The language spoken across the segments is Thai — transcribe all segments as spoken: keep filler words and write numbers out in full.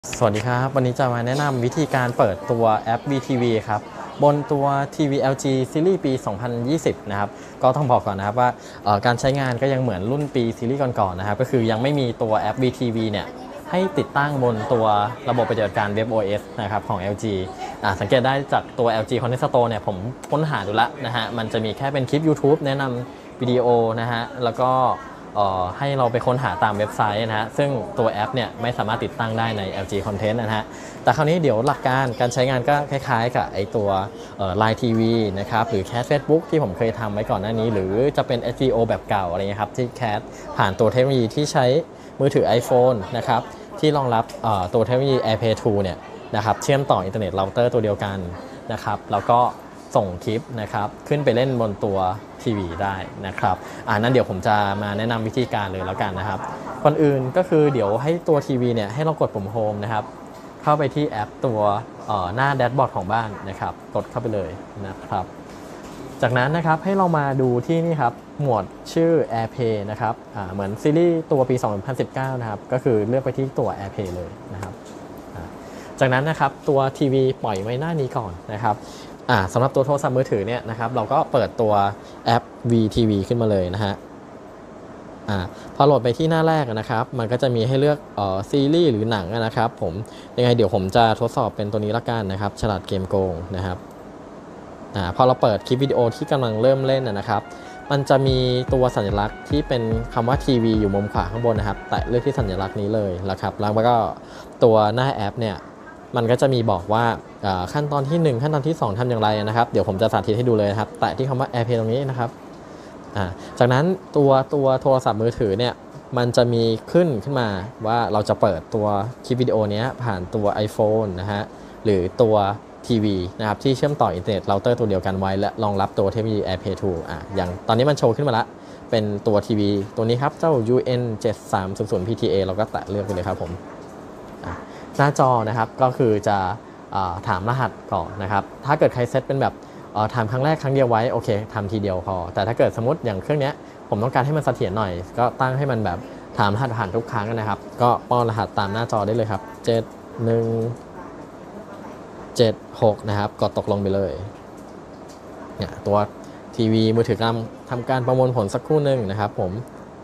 สวัสดีครับวันนี้จะมาแนะนำวิธีการเปิดตัวแอป วี ที วี ครับบนตัวทีวี แอล จี ซีรีส์ปี สองพันยี่สิบ นะครับก็ต้องบอกก่อนนะครับว่าการใช้งานก็ยังเหมือนรุ่นปีซีรีส์ก่อนๆนะครับก็คือยังไม่มีตัวแอป วี ที วี เนี่ยให้ติดตั้งบนตัวระบบปฏิบัติการ WebOS นะครับของ แอล จี อ่าสังเกตได้จากตัว แอล จี Content Store เนี่ยผมค้นหาดูแล้วนะฮะมันจะมีแค่เป็นคลิป YouTube แนะนำวิดีโอนะฮะแล้วก็ให้เราไปค้นหาตามเว็บไซต์นะฮะซึ่งตัวแอปเนี่ยไม่สามารถติดตั้งได้ใน แอล จี Content นะฮะแต่คราวนี้เดี๋ยวหลักการการใช้งานก็คล้ายๆกับไอตัว ไลน์ ที วี นะครับหรือแคส Facebook ที่ผมเคยทำไว้ก่อนหน้านี้หรือจะเป็น เอส วี โอ แบบเก่าอะไรเงี้ยครับที่แคสผ่านตัวเทคโนโลยีที่ใช้มือถือ iPhone นะครับที่รองรับตัวเทคโนโลยี AirPlay ทู เนี่ยนะครับเชื่อมต่ออินเทอร์เน็ตเราเตอร์ตัวเดียวกันนะครับแล้วก็ส่งคลิปนะครับขึ้นไปเล่นบนตัวทีวีได้นะครับอ่านั้นเดี๋ยวผมจะมาแนะนำวิธีการเลยแล้วกันนะครับก่อนอื่นก็คือเดี๋ยวให้ตัวทีวีเนี่ยให้เรากดปุ่มโฮมนะครับเข้าไปที่แอปตัวหน้าแดชบอร์ดของบ้านนะครับกดเข้าไปเลยนะครับจากนั้นนะครับให้เรามาดูที่นี่ครับหมวดชื่อ AirPlay นะครับอ่าเหมือนซีรีส์ตัวปี สองพันสิบเก้า นะครับก็คือเลือกไปที่ตัว AirPlay เลยนะครับจากนั้นนะครับตัวทีวีปล่อยไว้หน้านี้ก่อนนะครับสำหรับตัวโทรศัพท์มือถือเนี่ยนะครับเราก็เปิดตัวแอป วี ที วี ขึ้นมาเลยนะฮะอ่าพอโหลดไปที่หน้าแรกนะครับมันก็จะมีให้เลือกเอ่อซีรีส์หรือหนังนะครับผมยังไงเดี๋ยวผมจะทดสอบเป็นตัวนี้ละกันนะครับฉลาดเกมโกงนะครับอ่าพอเราเปิดคลิปวิดีโอที่กำลังเริ่มเล่นนะครับมันจะมีตัวสัญลักษณ์ที่เป็นคำว่าทีวีอยู่มุมขวาข้างบนนะครับแตะเลือกที่สัญลักษณ์นี้เลยนะครับแล้วก็ตัวหน้าแอปเนี่ยมันก็จะมีบอกว่าขั้นตอนที่หนึ่งขั้นตอนที่สองทำอย่างไรนะครับเดี๋ยวผมจะสาธิตให้ดูเลยครับแตะที่คำว่า AirPlay ตรงนี้นะครับจากนั้นตัวตัวโทรศัพท์มือถือเนี่ยมันจะมีขึ้นขึ้นมาว่าเราจะเปิดตัวคลิปวิดีโอนี้ผ่านตัว iPhone นะฮะหรือตัวทีวีนะครับที่เชื่อมต่ออินเทอร์เน็ตเราเตอร์ตัวเดียวกันไว้และรองรับตัวเทคโนโลยี AirPlay ทู อ่ะอย่างตอนนี้มันโชว์ขึ้นมาละเป็นตัวทีวีตัวนี้ครับเจ้า ยู เอ็น เจ็ดสามศูนย์ศูนย์ พี ที เอ เราก็แตะเลือกไปเลยครับผมหน้าจอนะครับก็คือจะถามรหัสก่อนนะครับถ้าเกิดใครเซตเป็นแบบถามครั้งแรกครั้งเดียวไว้โอเคทำทีเดียวพอแต่ถ้าเกิดสมมติอย่างเครื่องนี้ผมต้องการให้มันเสถียรหน่อยก็ตั้งให้มันแบบถามรหัสผ่านทุกครั้งนะครับก็ป้อนรหัสตามหน้าจอได้เลยครับเจ็ด หนึ่ง เจ็ด หกนะครับกดตกลงไปเลยเนี่ยตัวทีวีมือถือกำลังทำการประมวลผลสักครู่หนึ่งนะครับผม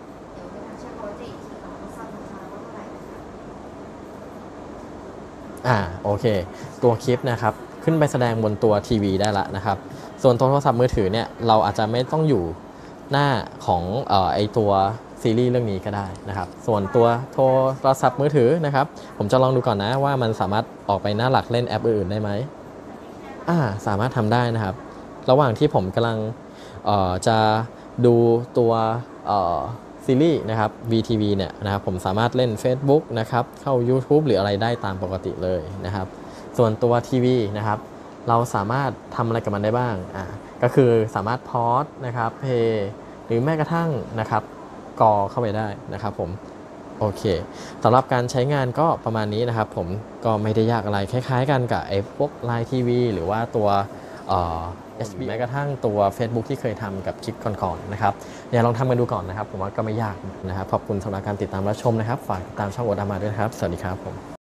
อ่าโอเคตัวคลิปนะครับขึ้นไปแสดงบนตัวทีวีได้ละนะครับส่วนโทรศัพท์มือถือเนี่ยเราอาจจะไม่ต้องอยู่หน้าของเอ่อไอตัวซีรีส์เรื่องนี้ก็ได้นะครับส่วนตัวโทรศัพท์มือถือนะครับผมจะลองดูก่อนนะว่ามันสามารถออกไปหน้าหลักเล่นแอปอื่นๆได้ไหมอ่าสามารถทำได้นะครับระหว่างที่ผมกำลังเอ่อจะดูตัวเอ่อซีรีส์นะครับ วี ที วี เนี่ยนะครับผมสามารถเล่น Facebook นะครับเข้า YouTube หรืออะไรได้ตามปกติเลยนะครับส่วนตัวทีวีนะครับเราสามารถทำอะไรกับมันได้บ้างอ่าก็คือสามารถพอสนะครับเพย์หรือแม้กระทั่งนะครับกอเข้าไปได้นะครับผมโอเคสำหรับการใช้งานก็ประมาณนี้นะครับผมก็ไม่ได้ยากอะไรคล้ายๆกันกับไอ้พวก ไลน์ ที วี หรือว่าตัวเอ่อ เอส บี แม้กระทั่งตัว Facebook ที่เคยทำกับคลิปก่อนๆนะครับอย่าลองทำกันดูก่อนนะครับผมว่าก็ไม่ยากนะครับขอบคุณสำหรับการติดตามรับชมนะครับฝากติดตามช่องโอดามาด้วยนะครับสวัสดีครับผม